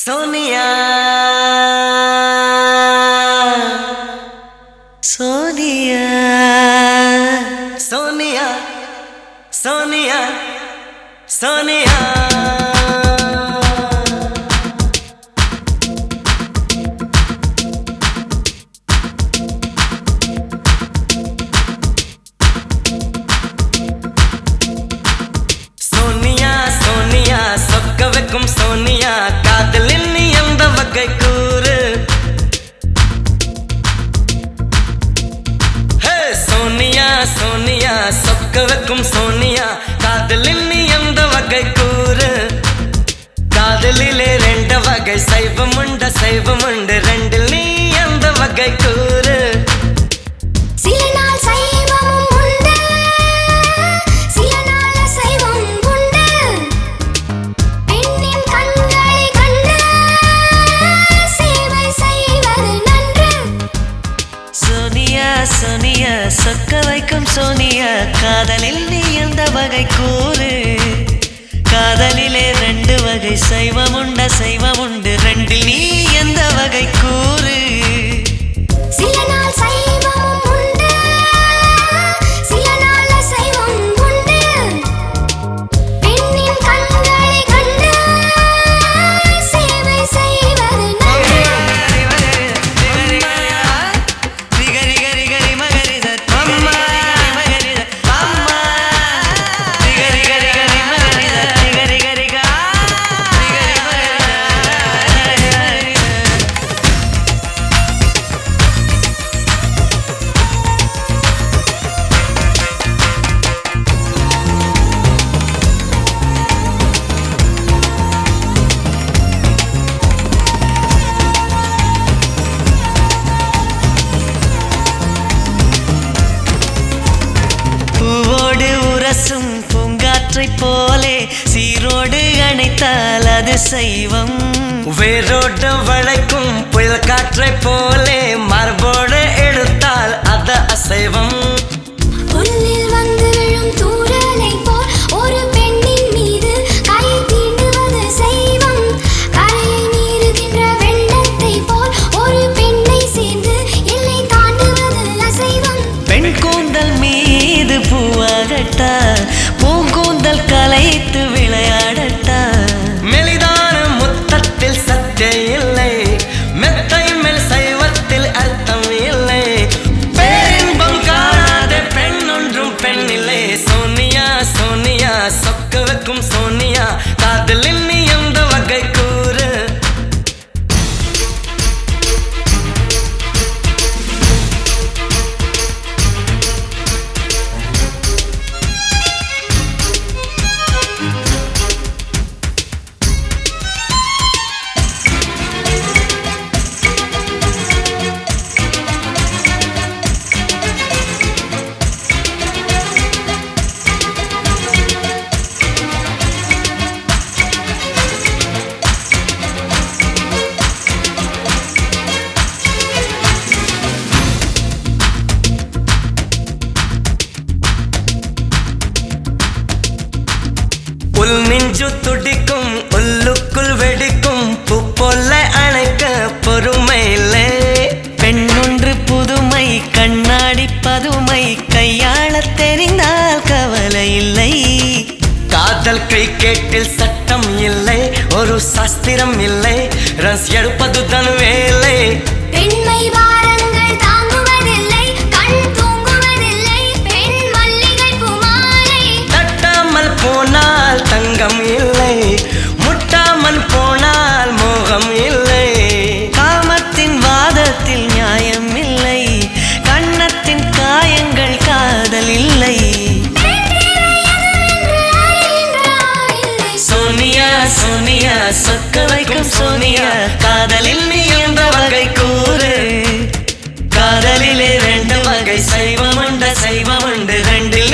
सोनिया सोनिया सोनिया सोनिया सोनिया सोनिया कादलिन எந்த வகை கூறு ஹே சோனியா சோனியா சொக்க வைக்கும் சோனியா காதலின் எந்த வகை கூறு காதலிலே ரெண்டு வகை சைவமுண்டு ரெண்டில் நீ எந்த வகை கூறு सोनिया சொக்க வைக்கும் சோனியா காதலில் நீ எந்த வகை கூறு காதலிலே ரெண்டு வகை சைவமுண்டு ரெண்டில் நீ எந்த வகை கூறு பூங்காற்றை போலே சீரோடு அணைத்தால் அது சைவம் வேரோடு வளைக்கும் புயல் காற்றை போலே மரபோடு எடுத்தால் அது அசைவம் புல்லில் வந்து விழும் தூறலை போல் ஒரு பெண்ணின் மீது கை தீண்டுவது சைவம் கரையை மீறுகின்ற வெள்ளத்தை போல் ஒரு பெண்ணை சேர்ந்து எல்லை தாண்டுவது அசைவம் பெண் கூந்தல் மீது பூவாகட்டா பூங்கூந்தல் கலைத்து விளையாடட்டா மெலிதான முத்தத்தில் சத்தே இல்லை மெத்தை மேல் சைவத்தில் அர்த்தம் இல்லை பேரின்பம் காணாத பெண் ஒன்றும் பெண் இல்லை சோனியா சோனியா சொக்க வைக்கும் சோனியா காதலின் நீ எந்த வகை கூறு உள் நெஞ்சு துடிக்கும் உள்ளுக்குள் வெடிக்கும் பூ போல அணைக்க பொறுமை இல்லை பெண்ணொன்று புதுமை கண்ணாடி பதுமை கையாள தெரிந்தால் கவலை இல்லை காதல் கிரிக்கெட்டில் சட்டம் இல்லை ஒரு சாஸ்திரம் இல்லை ரன்ஸ் எடுப்பதுதான் வேலை பெண்மை வாரங்கள் தாங்குவதில்லை கண் தூங்குவதில்லை பெண் மல்லிகை பூமாலை தட்டாமல் போனால் தங்கம் இல்லை முட்டாமல் போனால் மோகம் இல்லை காமத்தின் வாதத்தில் நியாயம் இல்லை கண்ணத்தின் காயங்கள் காதல் இல்லை சோனியா சோனியா சொக்க வைக்கும் சோனியா காதலில் நீ எந்த வகை கூறு காதலிலே ரெண்டு வகை சைவமுண்டு ரெண்டு